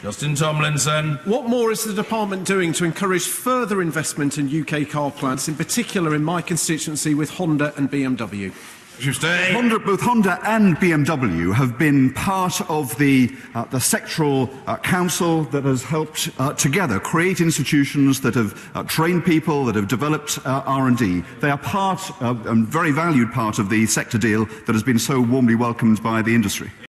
Justin Tomlinson. What more is the department doing to encourage further investment in UK car plants, in particular in my constituency with Honda and BMW? Both Honda and BMW have been part of the sectoral council that has helped together create institutions that have trained people, that have developed R&D. They are part, a very valued part of the sector deal that has been so warmly welcomed by the industry.